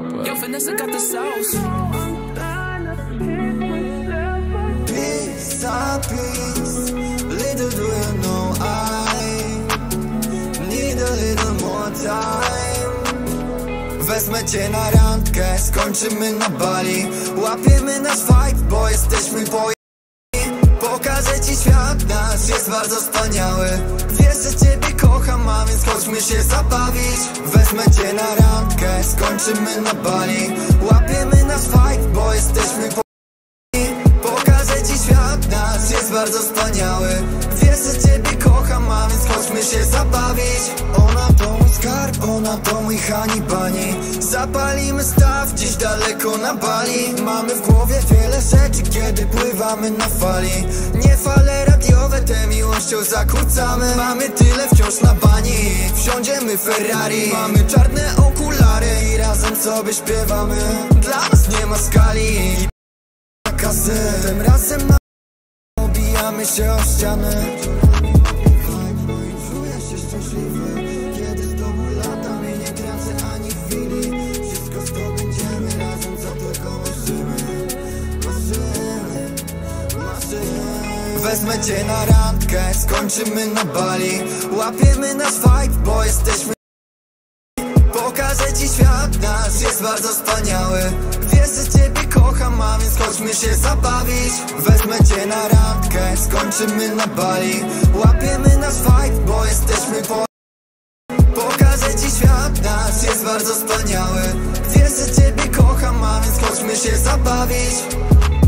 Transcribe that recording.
Yo, Vanessa got the sauce. Piece a piece, little do you know I need a little more time. Wezmę cię na randkę, skończymy na Bali. Łapiemy nasz fight, bo jesteśmy pokażę ci świat nasz, jest bardzo wspaniały. Wiesz, że ciebie kocham, a więc chodźmy się zabawić. Wezmę cię na randkę, skończymy na Bali. Łapiemy nasz fight, bo jesteśmy pokażę ci świat nasz, jest bardzo wspaniały. Wiesz, że ciebie kocham, a więc chodźmy się zabawić. Ona to mój skarb, ona to mój honey bunny. Zapalimy staw gdzieś daleko na Bali. Mamy w głowie wiele rzeczy, kiedy pływamy na fali. Nie fale radiowe, tę miłością zakłócamy. Mamy tyle wciąż na bani, wsiądziemy Ferrari. Mamy czarne okulary i razem sobie śpiewamy. Dla nas nie ma skali kasy. Tym razem obijamy się o ścianę. Czuję się szczęśliwy, kiedy z tobą latam i nie tracę ani chwili. Wszystko zdobędziemy razem, co tylko marzymy. Wezmę cię na randkę, skończymy na Bali. Łapiemy nasz fight, bo jesteśmy. Pokażę ci świat nasz, jest bardzo wspaniały. Wiesz, że ciebie kocham, a więc chodźmy się zabawić. Wezmę cię na randkę, skończymy na Bali. Łapiemy nasz fight, bo jesteśmy pokażę ci świat nasz, jest bardzo wspaniały. Wiesz, że ciebie kocham, a więc chodźmy się zabawić.